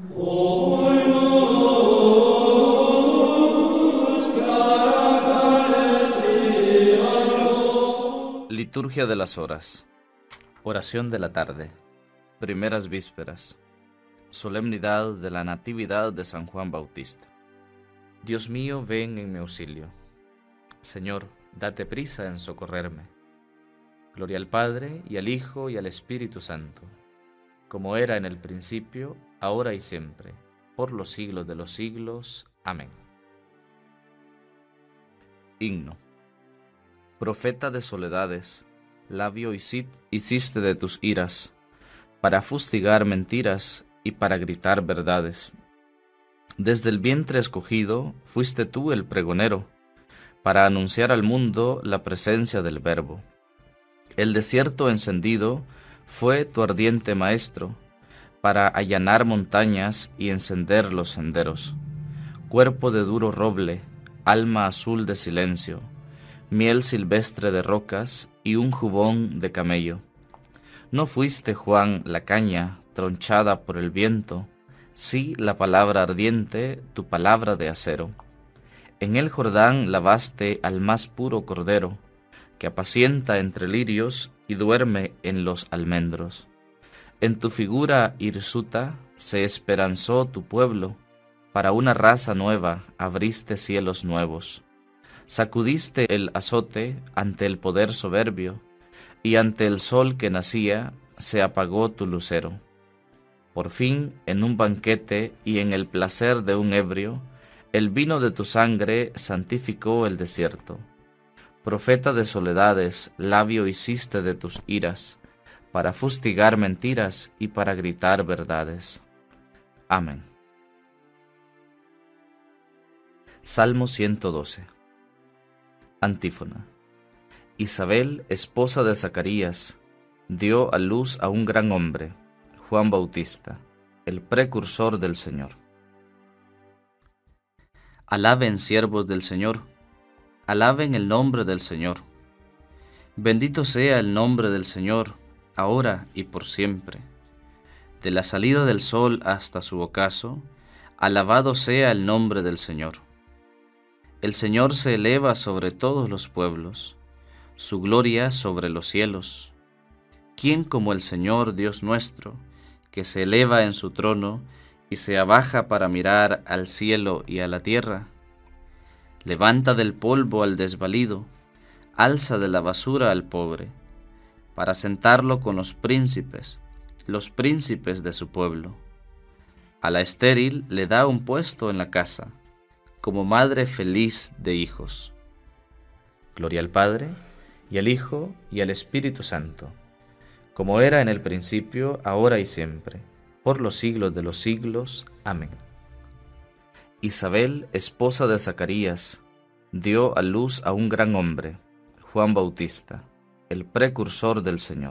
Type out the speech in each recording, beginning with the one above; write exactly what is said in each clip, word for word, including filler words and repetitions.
Liturgia de las horas. Oración de la tarde. Primeras vísperas. Solemnidad de la Natividad de San Juan Bautista. Dios mío, ven en mi auxilio. Señor, date prisa en socorrerme. Gloria al Padre, y al Hijo, y al Espíritu Santo, como era en el principio, ahora y siempre, por los siglos de los siglos. Amén. Himno. Profeta de soledades, labio hiciste de tus iras, para fustigar mentiras y para gritar verdades. Desde el vientre escogido fuiste tú el pregonero, para anunciar al mundo la presencia del Verbo. El desierto encendido fue tu ardiente maestro, para allanar montañas y encender los senderos. Cuerpo de duro roble, alma azul de silencio, miel silvestre de rocas y un jubón de camello. No fuiste, Juan, la caña tronchada por el viento, sí la palabra ardiente, tu palabra de acero. En el Jordán lavaste al más puro cordero, que apacienta entre lirios y duerme en los almendros. En tu figura hirsuta se esperanzó tu pueblo, para una raza nueva abriste cielos nuevos. Sacudiste el azote ante el poder soberbio, y ante el sol que nacía se apagó tu lucero. Por fin, en un banquete y en el placer de un ebrio, el vino de tu sangre santificó el desierto. Profeta de soledades, labio hiciste de tus iras, para fustigar mentiras y para gritar verdades. Amén. Salmo ciento doce. Antífona. Isabel, esposa de Zacarías, dio a luz a un gran hombre, Juan Bautista, el precursor del Señor. Alaben siervos del Señor, alaben el nombre del Señor. Bendito sea el nombre del Señor, ahora y por siempre. De la salida del sol hasta su ocaso, alabado sea el nombre del Señor. El Señor se eleva sobre todos los pueblos, su gloria sobre los cielos. ¿Quién como el Señor Dios nuestro, que se eleva en su trono y se abaja para mirar al cielo y a la tierra? Levanta del polvo al desvalido, alza de la basura al pobre, para sentarlo con los príncipes, los príncipes de su pueblo. A la estéril le da un puesto en la casa, como madre feliz de hijos. Gloria al Padre, y al Hijo, y al Espíritu Santo, como era en el principio, ahora y siempre, por los siglos de los siglos. Amén. Isabel, esposa de Zacarías, dio a luz a un gran hombre, Juan Bautista, el precursor del Señor.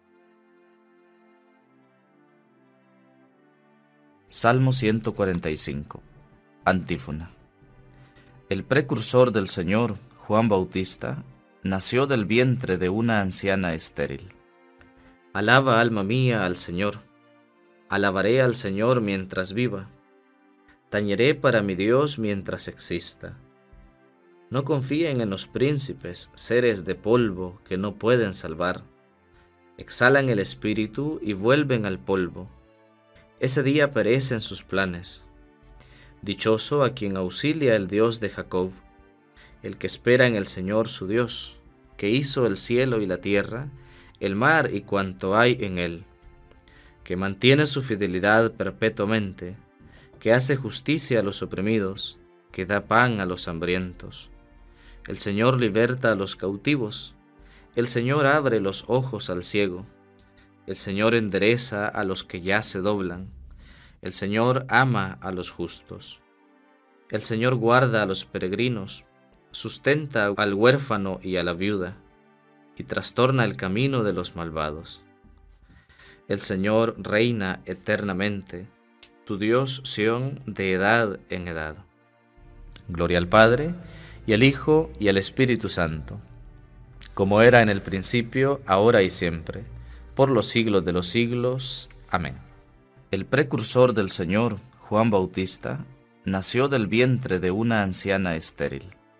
Salmo ciento cuarenta y cinco. Antífona. El precursor del Señor, Juan Bautista, nació del vientre de una anciana estéril. Alaba, alma mía, al Señor. Alabaré al Señor mientras viva. Tañeré para mi Dios mientras exista. No confíen en los príncipes, seres de polvo que no pueden salvar. Exhalan el espíritu y vuelven al polvo. Ese día perecen sus planes. Dichoso a quien auxilia el Dios de Jacob, el que espera en el Señor su Dios, que hizo el cielo y la tierra, el mar y cuanto hay en él, que mantiene su fidelidad perpetuamente, que hace justicia a los oprimidos, que da pan a los hambrientos. El Señor liberta a los cautivos, el Señor abre los ojos al ciego, el Señor endereza a los que ya se doblan, el Señor ama a los justos. El Señor guarda a los peregrinos, sustenta al huérfano y a la viuda, y trastorna el camino de los malvados. El Señor reina eternamente, tu Dios Sión de edad en edad. Gloria al Padre, y al Hijo, y al Espíritu Santo, como era en el principio, ahora y siempre, por los siglos de los siglos. Amén. El precursor del Señor, Juan Bautista, nació del vientre de una anciana estéril.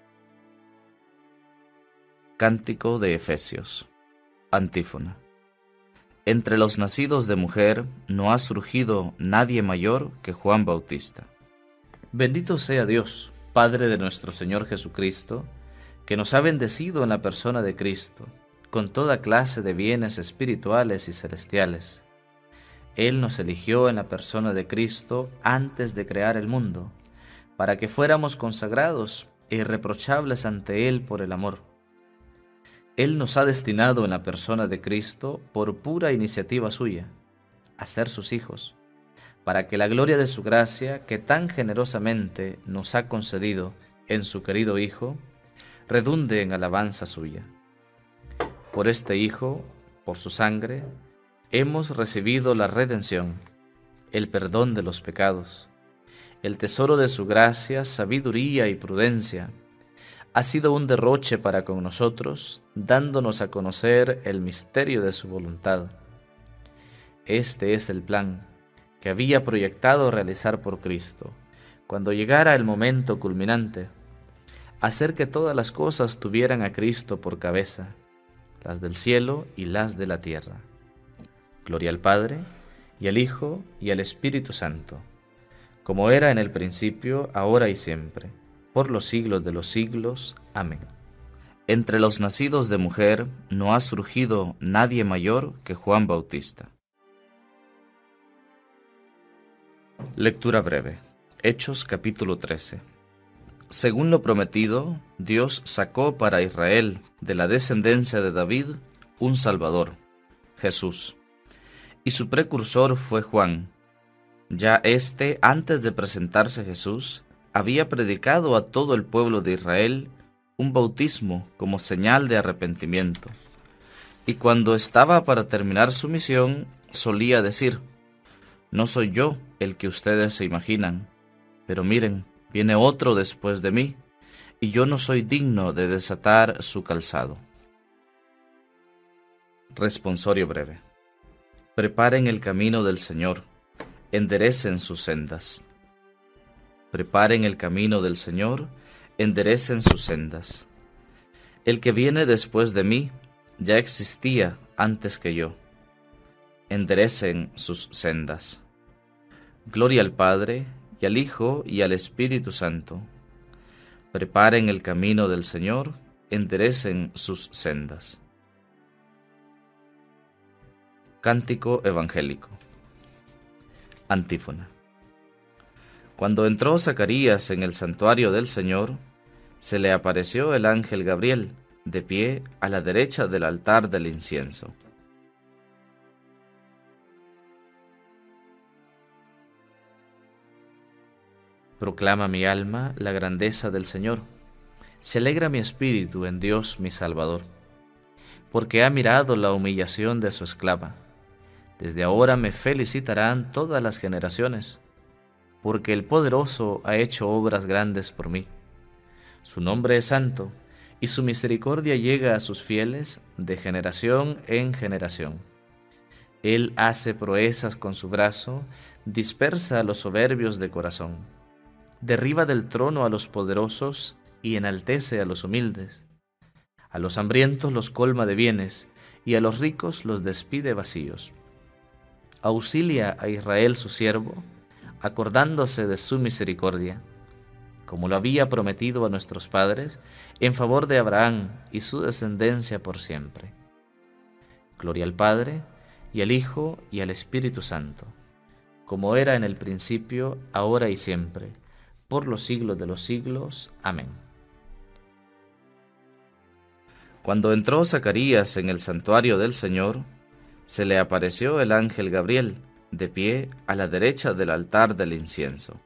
Cántico de Efesios. Antífona. Entre los nacidos de mujer no ha surgido nadie mayor que Juan Bautista. Bendito sea Dios, Padre de nuestro Señor Jesucristo, que nos ha bendecido en la persona de Cristo, con toda clase de bienes espirituales y celestiales. Él nos eligió en la persona de Cristo antes de crear el mundo, para que fuéramos consagrados e irreprochables ante Él por el amor. Él nos ha destinado en la persona de Cristo, por pura iniciativa suya, a ser sus hijos, para que la gloria de su gracia, que tan generosamente nos ha concedido en su querido Hijo, redunde en alabanza suya. Por este Hijo, por su sangre, hemos recibido la redención, el perdón de los pecados, el tesoro de su gracia, sabiduría y prudencia. Ha sido un derroche para con nosotros, dándonos a conocer el misterio de su voluntad. Este es el plan que había proyectado realizar por Cristo, cuando llegara el momento culminante, hacer que todas las cosas tuvieran a Cristo por cabeza, las del cielo y las de la tierra. Gloria al Padre, y al Hijo, y al Espíritu Santo, como era en el principio, ahora y siempre, por los siglos de los siglos. Amén. Entre los nacidos de mujer no ha surgido nadie mayor que Juan Bautista. Lectura breve. Hechos capítulo trece. Según lo prometido, Dios sacó para Israel de la descendencia de David un Salvador, Jesús. Y su precursor fue Juan. Ya éste, antes de presentarse Jesús, había predicado a todo el pueblo de Israel un bautismo como señal de arrepentimiento. Y cuando estaba para terminar su misión, solía decir: no soy yo el que ustedes se imaginan, pero miren, viene otro después de mí, y yo no soy digno de desatar su calzado. Responsorio breve. Preparen el camino del Señor, enderecen sus sendas. Preparen el camino del Señor, enderecen sus sendas. El que viene después de mí ya existía antes que yo. Enderecen sus sendas. Gloria al Padre, y al Hijo, y al Espíritu Santo. Preparen el camino del Señor, enderecen sus sendas. Cántico evangélico. Antífona. Cuando entró Zacarías en el santuario del Señor, se le apareció el ángel Gabriel, de pie a la derecha del altar del incienso. Proclama mi alma la grandeza del Señor. Se alegra mi espíritu en Dios mi Salvador, porque ha mirado la humillación de su esclava. Desde ahora me felicitarán todas las generaciones, porque el Poderoso ha hecho obras grandes por mí. Su nombre es santo, y su misericordia llega a sus fieles de generación en generación. Él hace proezas con su brazo, dispersa a los soberbios de corazón. Derriba del trono a los poderosos y enaltece a los humildes. A los hambrientos los colma de bienes, y a los ricos los despide vacíos. Auxilia a Israel su siervo, acordándose de su misericordia, como lo había prometido a nuestros padres, en favor de Abraham y su descendencia por siempre. Gloria al Padre, y al Hijo, y al Espíritu Santo, como era en el principio, ahora y siempre, por los siglos de los siglos. Amén. Cuando entró Zacarías en el santuario del Señor, se le apareció el ángel Gabriel, de pie a la derecha del altar del incienso.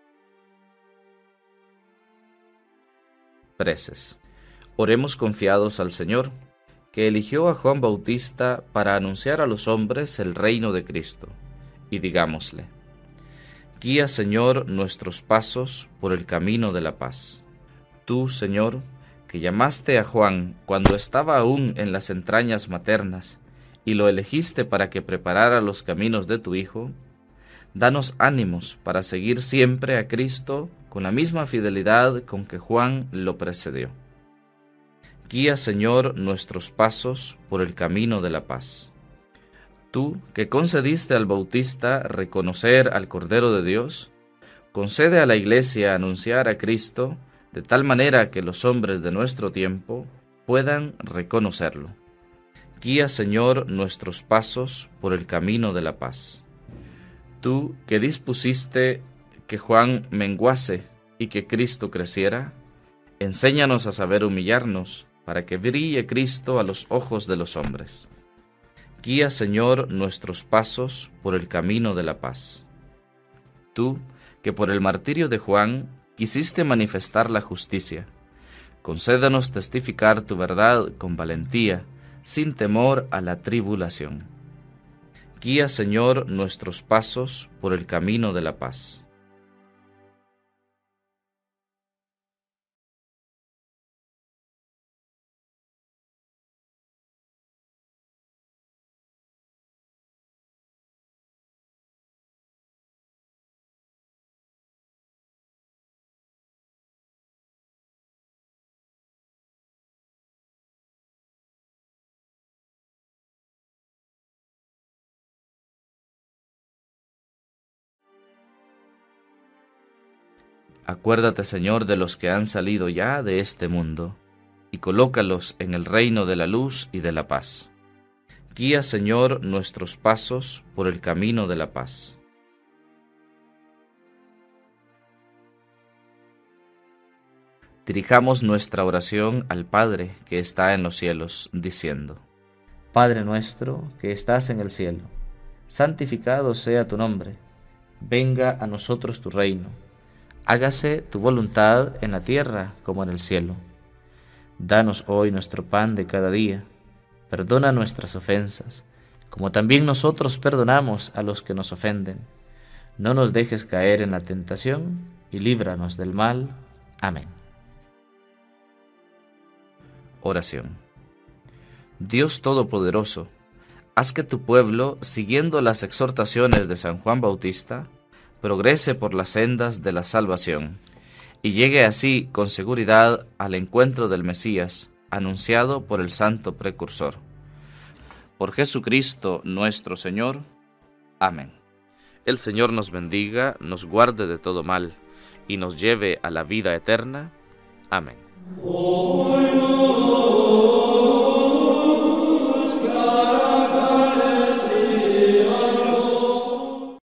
Preces. Oremos confiados al Señor, que eligió a Juan Bautista para anunciar a los hombres el reino de Cristo, y digámosle: guía, Señor, nuestros pasos por el camino de la paz. Tú, Señor, que llamaste a Juan cuando estaba aún en las entrañas maternas, y lo elegiste para que preparara los caminos de tu Hijo, Danos ánimos para seguir siempre a Cristo con la misma fidelidad con que Juan lo precedió. Guía, Señor, nuestros pasos por el camino de la paz. Tú, que concediste al Bautista reconocer al Cordero de Dios, concede a la Iglesia anunciar a Cristo de tal manera que los hombres de nuestro tiempo puedan reconocerlo. Guía, Señor, nuestros pasos por el camino de la paz. Tú, que dispusiste que Juan menguase y que Cristo creciera, enséñanos a saber humillarnos para que brille Cristo a los ojos de los hombres. Guía, Señor, nuestros pasos por el camino de la paz. Tú, que por el martirio de Juan quisiste manifestar la justicia, concédanos testificar tu verdad con valentía, sin temor a la tribulación. Guía, Señor, nuestros pasos por el camino de la paz. Acuérdate, Señor, de los que han salido ya de este mundo, y colócalos en el reino de la luz y de la paz. Guía, Señor, nuestros pasos por el camino de la paz. Dirijamos nuestra oración al Padre que está en los cielos, diciendo: Padre nuestro que estás en el cielo, santificado sea tu nombre. Venga a nosotros tu reino. Hágase tu voluntad en la tierra como en el cielo. Danos hoy nuestro pan de cada día. Perdona nuestras ofensas, como también nosotros perdonamos a los que nos ofenden. No nos dejes caer en la tentación, y líbranos del mal. Amén. Oración. Dios Todopoderoso, haz que tu pueblo, siguiendo las exhortaciones de San Juan Bautista, progrese por las sendas de la salvación, y llegue así con seguridad al encuentro del Mesías, anunciado por el Santo Precursor. Por Jesucristo nuestro Señor. Amén. El Señor nos bendiga, nos guarde de todo mal, y nos lleve a la vida eterna. Amén.